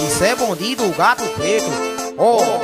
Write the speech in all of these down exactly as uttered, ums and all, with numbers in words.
Isso é bonde do gato preto. Ó, oh.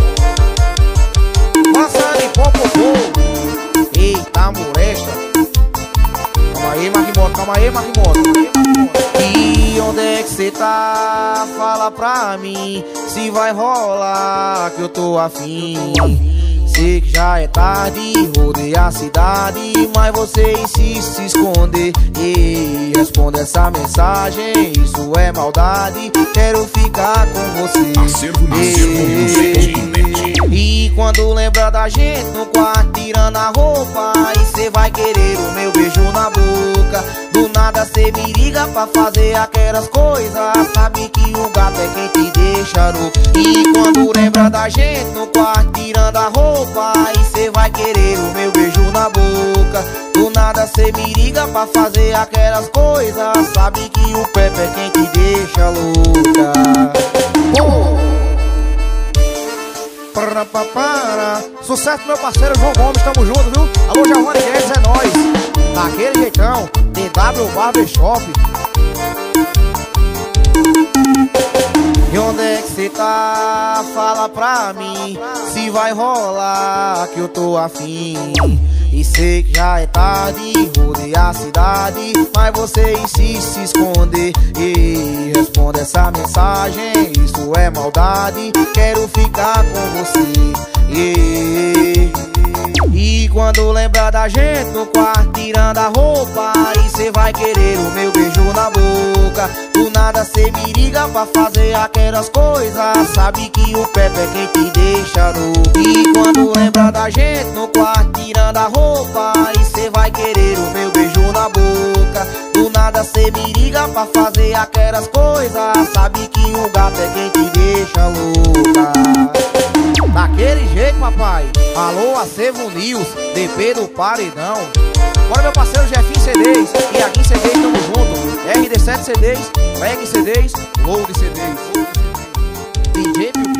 Passando em popopô. Eita, molesta. Calma aí, Marquimoto, calma aí, Marquimoto. E onde é que cê tá? Fala pra mim se vai rolar que eu tô afim. Sei que já é tarde, rodei a cidade, mas você insiste em se esconder. E responde essa mensagem, isso é maldade, quero ficar com você. Acervo, acervo, e quando lembra da gente no quarto tirando a roupa, aí cê vai querer o meu beijo na boca. Do nada cê me liga pra fazer aquelas coisas, sabe que o gato é quem te deixa louco. E quando lembra da gente no quarto tirando a roupa, aí cê vai querer o meu beijo na boca. Do nada cê me liga pra fazer aquelas coisas, sabe que o Pepe é quem te deixa louca. Oh! Para, para, para. Sucesso meu parceiro João Gomes, tamo junto, viu? Alô, Giovanni Guedes, é nóis. Daquele jeitão, D W Barbershop. E onde é que cê tá? Fala pra mim se vai rolar que eu tô afim. E sei que já é tarde, rodei a cidade, mas você insiste em se esconder. E responde essa mensagem, isso é maldade, quero ficar com você. E, e quando lembrar da gente no quarto tirando a roupa, aí cê vai querer o meu beijo na boca. Do nada cê me liga pra fazer aquelas coisas, sabe que o Pepe é quem te deixa louco. E quando lembrar da gente no quarto tirando a roupa, aí cê vai querer o meu beijo na boca. Do nada cê me liga pra fazer aquelas coisas, sabe que o gato é quem te deixa louca. Daquele jeito, papai. Alô, Acervo News, D P do Paredão. Bora, meu parceiro Jefinho C Ds e aqui C Ds, tamo junto. R D sete C Ds, Reg C Ds, Load C Ds. D J